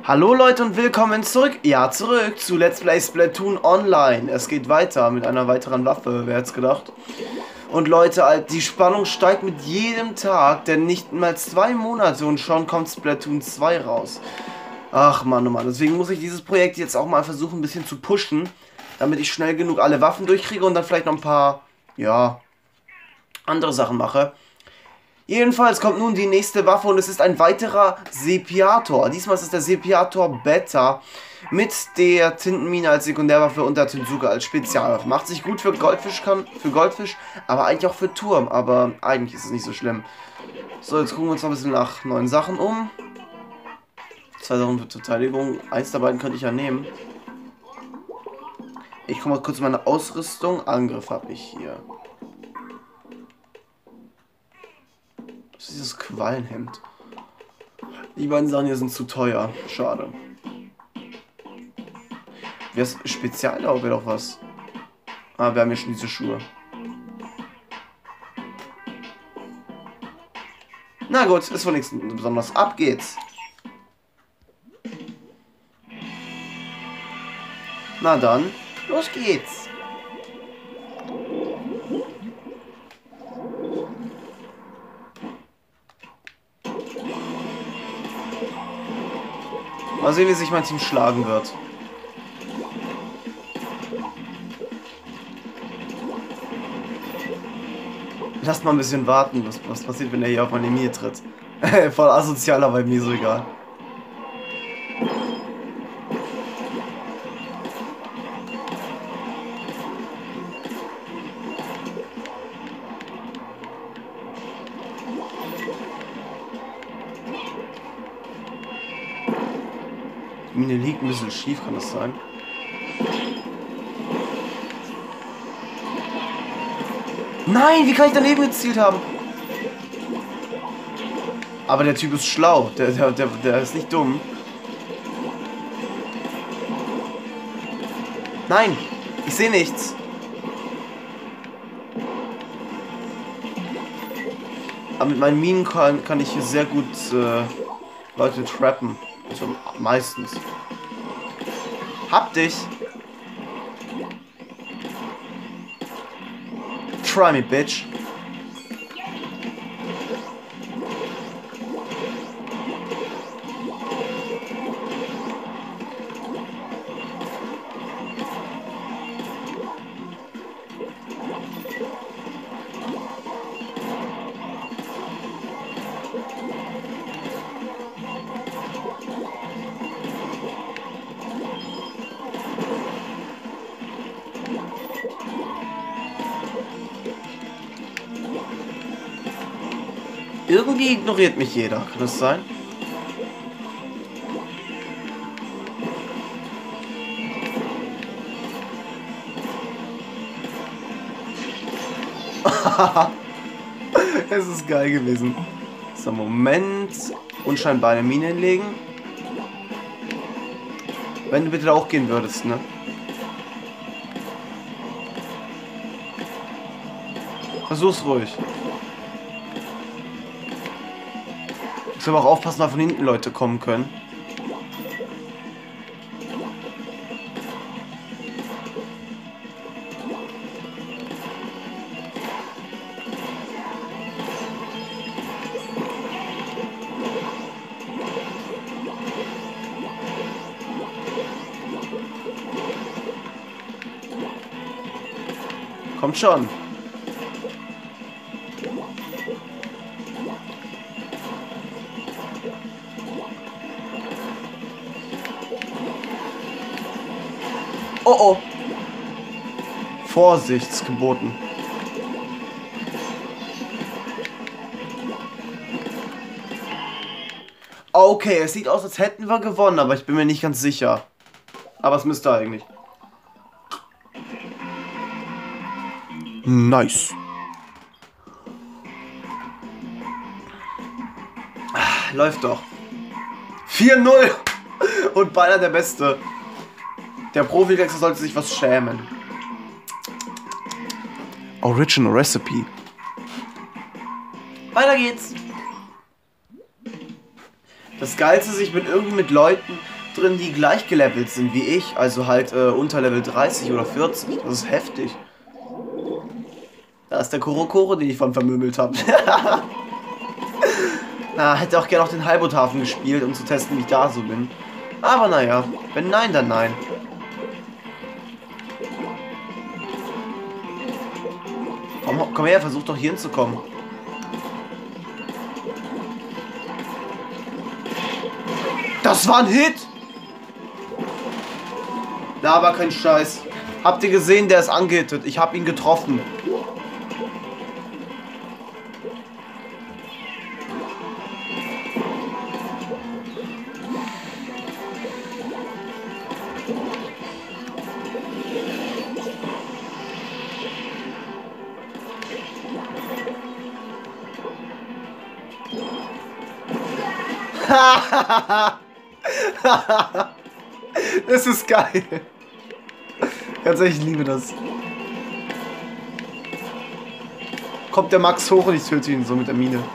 Hallo Leute und willkommen zurück, zurück zu Let's Play Splatoon Online. Es geht weiter mit einer weiteren Waffe, wer hätte es gedacht. Und Leute, die Spannung steigt mit jedem Tag, denn nicht mal 2 Monate und schon kommt Splatoon 2 raus. Ach Mann, oh Mann, deswegen muss ich dieses Projekt jetzt auch mal versuchen ein bisschen zu pushen, damit ich schnell genug alle Waffen durchkriege und dann vielleicht noch ein paar, andere Sachen mache. Jedenfalls kommt nun die nächste Waffe und es ist ein weiterer Sepiator. Diesmal ist es der Sepiator Beta mit der Tintenmine als Sekundärwaffe und der Tinsuka als Spezialwaffe. Macht sich gut für Goldfisch, aber eigentlich auch für Turm. Aber eigentlich ist es nicht so schlimm. So, jetzt gucken wir uns noch ein bisschen nach neuen Sachen um. 2 Sachen für Verteidigung. Eins der beiden könnte ich ja nehmen. Ich komme mal kurz in meine Ausrüstung. Angriff habe ich hier. Dieses Quallenhemd. Die beiden Sachen hier sind zu teuer. Schade. Wer ist Speziallau? Wäre doch was. Ah, wir haben ja schon diese Schuhe. Na gut, ist wohl nichts besonders. Ab geht's. Na dann, los geht's. Mal sehen, wie sich mein Team schlagen wird. Lasst mal ein bisschen warten, was passiert, wenn er hier auf meine Mine tritt. Voll asozial, aber mir so egal. Die Mine liegt ein bisschen schief, kann das sein? Nein, wie kann ich daneben gezielt haben? Aber der Typ ist schlau. Der ist nicht dumm. Nein, ich sehe nichts. Aber mit meinen Minen kann ich hier sehr gut Leute trappen. Also meistens. Hab dich. Try me, bitch. Irgendwie ignoriert mich jeder. Kann das sein? Es ist geil gewesen. So, Moment. Unscheinbar eine Mine hinlegen. Wenn du bitte da auch gehen würdest, ne? Versuch's ruhig. Ich soll aber auch aufpassen, weil von hinten Leute kommen können. Kommt schon. Oh oh. Vorsicht geboten. Okay, es sieht aus, als hätten wir gewonnen, aber ich bin mir nicht ganz sicher. Aber es müsste eigentlich. Nice. Läuft doch. 4-0. Und beinahe der Beste. Der Profi-Wechsel sollte sich was schämen. Original Recipe. Weiter geht's. Das Geilste ist, ich bin irgendwie mit Leuten drin, die gleich gelevelt sind wie ich. Also halt unter Level 30 oder 40. Das ist heftig. Da ist der Korokoro, den ich von vermöbelt habe. Na, hätte auch gerne noch den Halbuthafen gespielt, um zu testen, wie ich da so bin. Aber naja, wenn nein, dann nein. Komm her, versuch doch hier hinzukommen. Das war ein Hit! Da war kein Scheiß. Habt ihr gesehen, der ist angehittet. Ich hab ihn getroffen. Das ist geil. Ganz ehrlich, ich liebe das. Kommt der Max hoch und ich töte ihn so mit der Mine.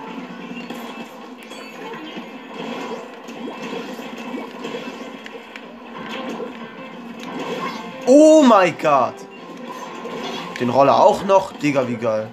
Oh mein Gott. Den Roller auch noch. Digga, wie geil.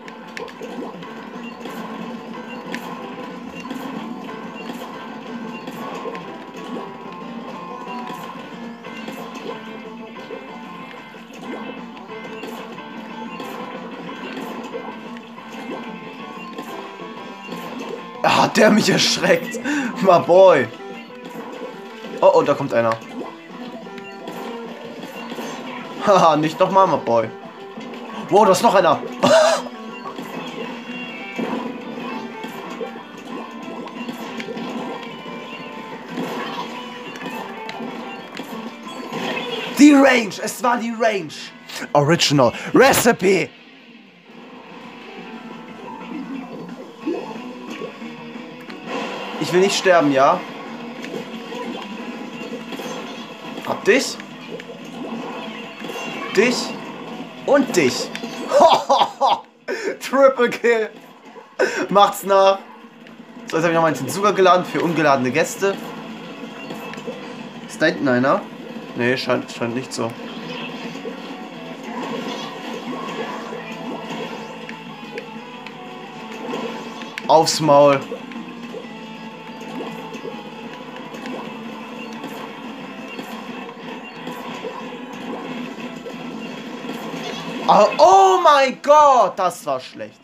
Hat der mich erschreckt. My boy. Oh, oh, da kommt einer. Haha, nicht nochmal, my boy. Wow, da ist noch einer. Die Range, es war die Range. Original Recipe. Ich will nicht sterben, ja? Hab dich. Dich. Und dich. Triple Kill. Macht's nach. So, jetzt habe ich noch meinen Tensuga geladen für ungeladene Gäste. Ist da hinten einer? Nee, scheint nicht so. Aufs Maul. Oh mein Gott, das war schlecht.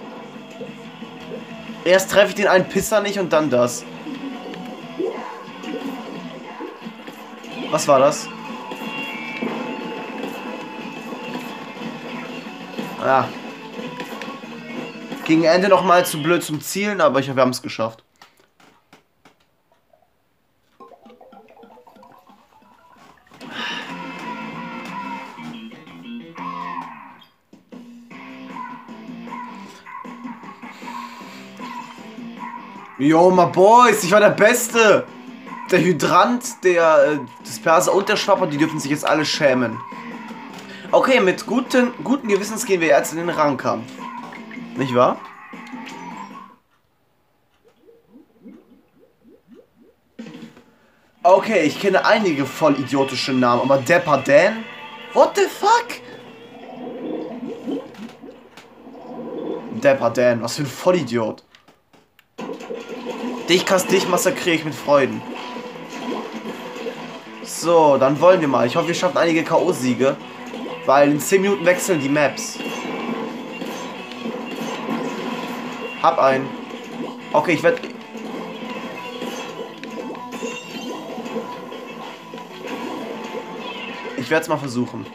Erst treffe ich den einen Pisser nicht und dann das. Was war das? Ja. Gegen Ende nochmal zu blöd zum Zielen, aber wir haben es geschafft. Yo, my boys, ich war der Beste. Der Hydrant, der Disperser und der Schwapper, die dürfen sich jetzt alle schämen. Okay, mit guten Gewissens gehen wir jetzt in den Rangkampf. Nicht wahr? Okay, ich kenne einige voll idiotische Namen, aber Dapper Dan? What the fuck? Dapper Dan, was für ein Vollidiot. Dich massakriere ich mit Freuden. So, dann wollen wir mal. Ich hoffe, wir schaffen einige K.O.-Siege. Weil in 10 Minuten wechseln die Maps. Hab einen. Okay, ich werde... Ich werde es mal versuchen.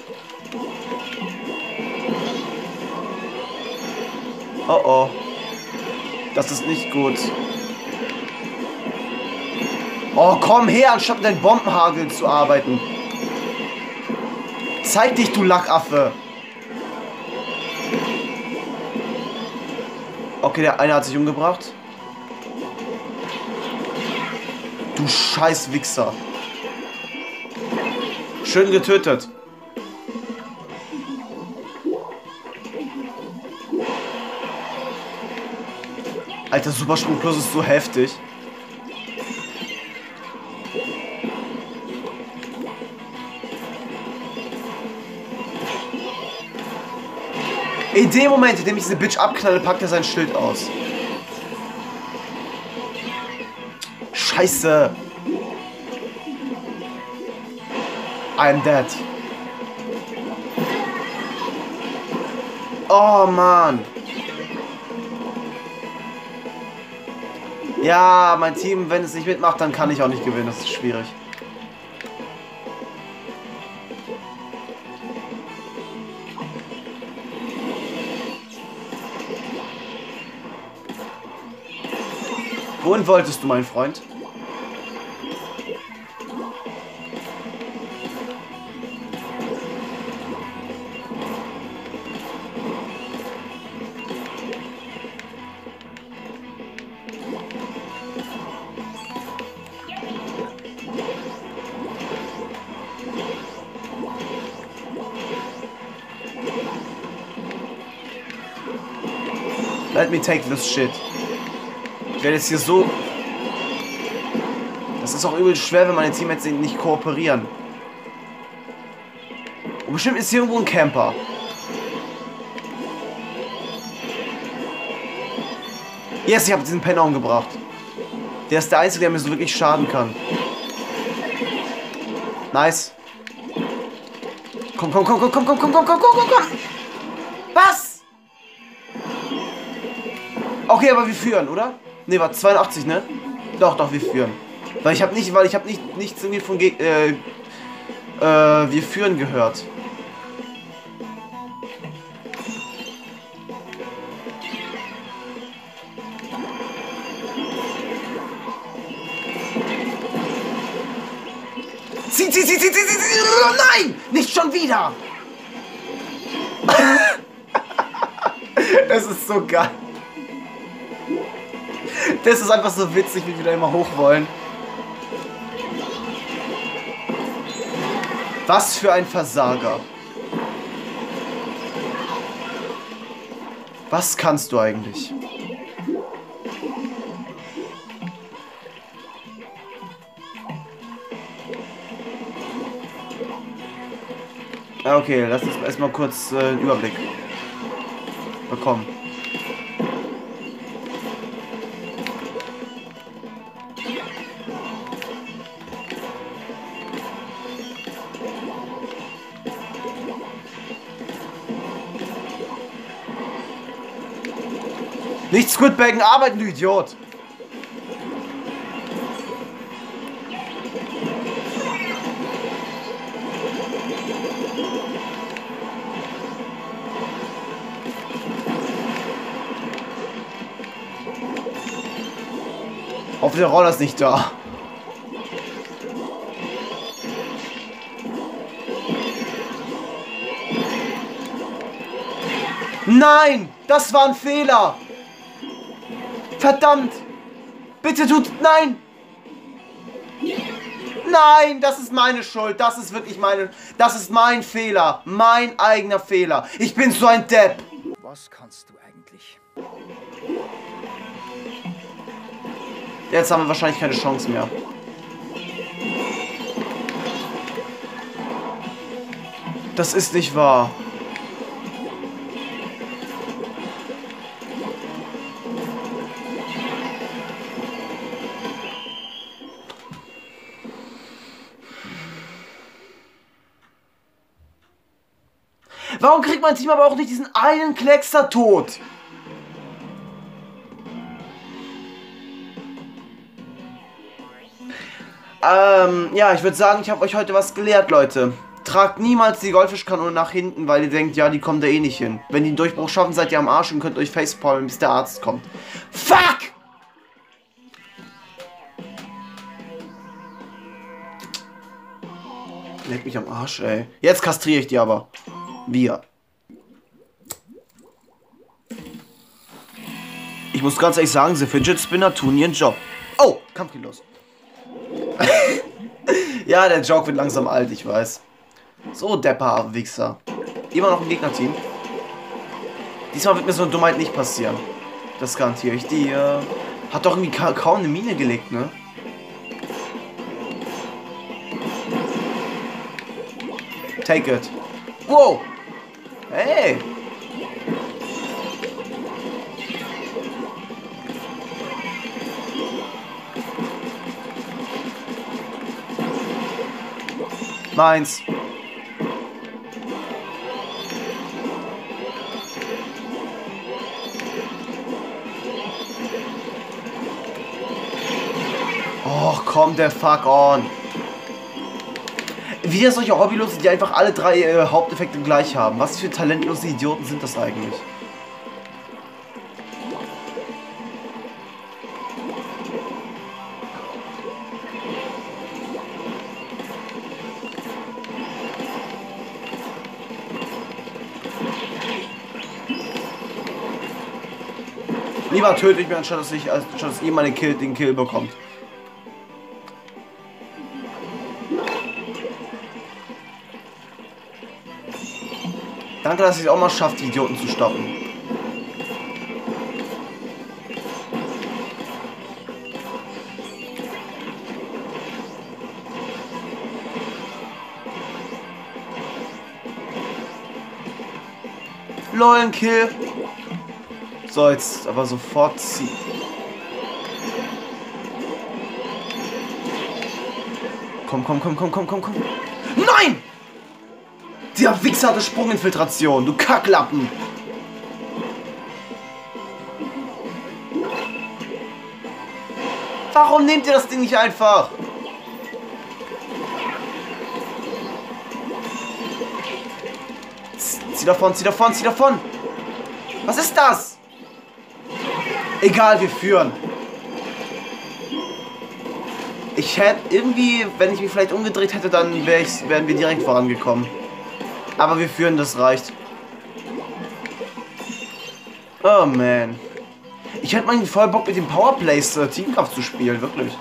Oh oh. Das ist nicht gut. Oh, komm her, anstatt mit deinen Bombenhageln zu arbeiten. Zeig dich, du Lackaffe. Okay, der eine hat sich umgebracht. Du scheiß Wichser. Schön getötet. Alter, Supersprung Plus ist so heftig. In dem Moment, in dem ich diese Bitch abknalle, packt er sein Schild aus. Scheiße. I'm dead. Oh, Mann. Ja, mein Team, wenn es nicht mitmacht, dann kann ich auch nicht gewinnen. Das ist schwierig. Wohin wolltest du, mein Freund? Let me take this shit. Ich werde jetzt hier so... Das ist auch übel schwer, wenn meine Teammates nicht kooperieren. Und bestimmt ist hier irgendwo ein Camper. Yes, ich habe diesen Penner umgebracht. Der ist der Einzige, der mir so wirklich schaden kann. Nice. Komm, komm, komm, komm, komm, komm, komm, komm, komm, komm, komm. Was? Okay, aber wir führen, oder? Ne, war 82, ne? Doch, doch, wir führen. Weil ich habe nichts irgendwie von wir führen gehört. Zieh! Nein! Nicht schon wieder! Das ist so geil. Das ist einfach so witzig, wie wir da immer hoch wollen. Was für ein Versager. Was kannst du eigentlich? Okay, lass uns erstmal kurz einen Überblick bekommen. Nicht Squidbacken arbeiten, du Idiot! Auf der Roller ist nicht da. Nein! Das war ein Fehler! Verdammt! Bitte tut... Nein! Nein! Das ist meine Schuld. Das ist wirklich meine... Das ist mein Fehler. Mein eigener Fehler. Ich bin so ein Depp. Was kannst du eigentlich? Jetzt haben wir wahrscheinlich keine Chance mehr. Das ist nicht wahr. Warum kriegt mein Team aber auch nicht diesen einen Kleckser tot? Ja, ich würde sagen, ich habe euch heute was gelehrt, Leute. Tragt niemals die Goldfischkanone nach hinten, weil ihr denkt, ja, die kommt da eh nicht hin. Wenn die einen Durchbruch schaffen, seid ihr am Arsch und könnt euch facepalmen, bis der Arzt kommt. Fuck! Leck mich am Arsch, ey. Jetzt kastriere ich die aber. Wir. Ich muss ganz ehrlich sagen, diese Fidget Spinner tun ihren Job. Oh, Kampf geht los. Ja, der Joke wird langsam alt, ich weiß. So, Depper, Wichser. Immer noch ein Gegnerteam. Diesmal wird mir so eine Dummheit nicht passieren. Das garantiere ich dir. Hat doch irgendwie kaum eine Mine gelegt, ne? Take it. Wow. Hey. Meins. Och, komm, der fuck on. Wieder solche Hobbylose, die einfach alle drei Haupteffekte gleich haben. Was für talentlose Idioten sind das eigentlich? Lieber töte ich mir, anstatt dass ihr meine den Kill bekommt. Danke, dass ihr es auch mal schafft, die Idioten zu stoppen. LOL, ein Kill. So, jetzt aber sofort ziehen. Komm. Nein! Der Wichser hatte Sprunginfiltration, du Kacklappen! Warum nehmt ihr das Ding nicht einfach? Zieh davon! Was ist das? Egal, wir führen. Ich hätte irgendwie, wenn ich mich vielleicht umgedreht hätte, dann wären wir direkt vorangekommen. Aber wir führen, das reicht. Oh man. Ich hätte mal voll Bock mit den Powerplays Teamkampf zu spielen, wirklich.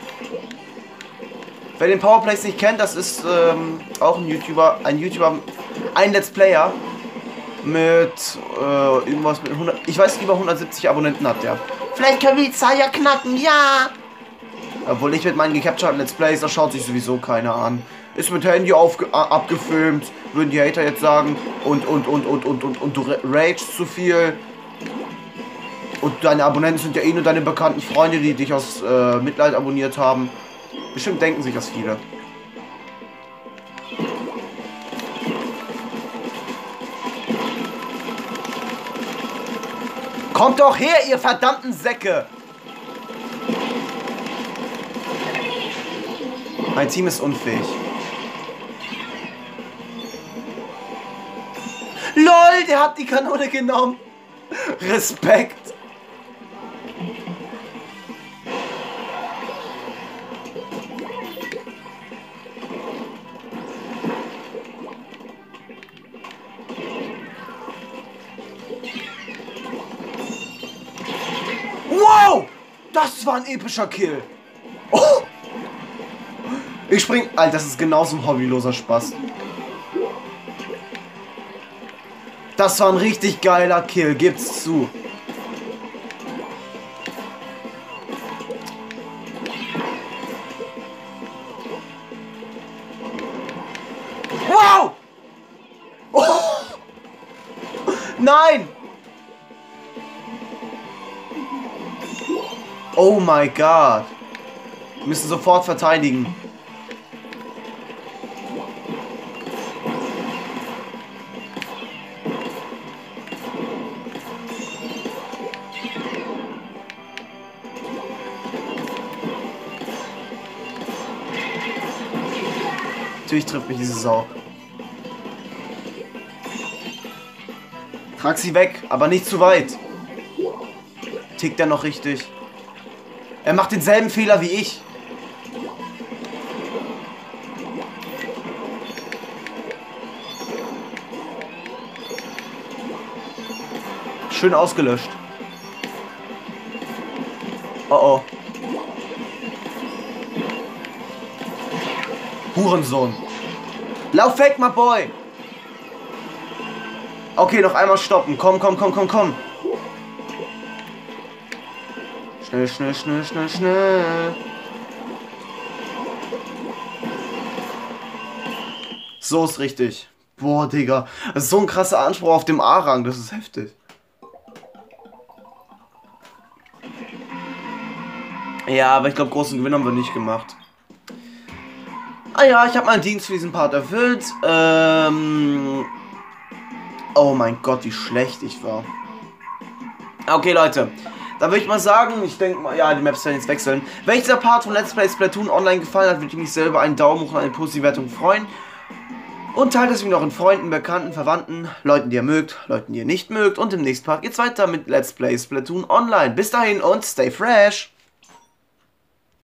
Wer den Powerplays nicht kennt, das ist auch ein YouTuber, ein Let's Player mit irgendwas mit 100, ich weiß, über 170 Abonnenten hat der. Vielleicht können wir die Zahl ja knacken, ja! Obwohl ich mit meinen gecapturten Let's Plays, da schaut sich sowieso keiner an. Ist mit Handy abgefilmt, würden die Hater jetzt sagen. Und du ragest zu viel. Und deine Abonnenten sind ja eh nur deine bekannten Freunde, die dich aus Mitleid abonniert haben. Bestimmt denken sich das viele. Kommt doch her, ihr verdammten Säcke! Mein Team ist unfähig. LOL, der hat die Kanone genommen. Respekt. Wow! Das war ein epischer Kill. Oh! Ich spring... Alter, das ist genauso ein hobbyloser Spaß. Das war ein richtig geiler Kill, gibt's zu. Wow! Oh! Nein! Oh my God. Wir müssen sofort verteidigen. Natürlich trifft mich diese Sau. Trag sie weg, aber nicht zu weit. Tickt er noch richtig? Er macht denselben Fehler wie ich. Schön ausgelöscht. Oh oh. Hurensohn. Lauf weg, my boy. Okay, noch einmal stoppen. Komm. Schnell. So ist richtig. Boah, Digga. Das ist so ein krasser Anspruch auf dem A-Rang. Das ist heftig. Ja, aber ich glaube, großen Gewinn haben wir nicht gemacht. Ah ja, ich habe meinen Dienst für diesen Part erfüllt. Oh mein Gott, wie schlecht ich war. Okay, Leute. Da würde ich mal sagen, ich denke mal, ja, die Maps werden jetzt wechseln. Wenn euch dieser Part von Let's Play Splatoon online gefallen hat, würde ich mich selber einen Daumen hoch und eine positive Wertung freuen. Und teilt es mir noch in Freunden, Bekannten, Verwandten, Leuten, die ihr mögt, Leuten, die ihr nicht mögt. Und im nächsten Part geht's weiter mit Let's Play Splatoon online. Bis dahin und stay fresh!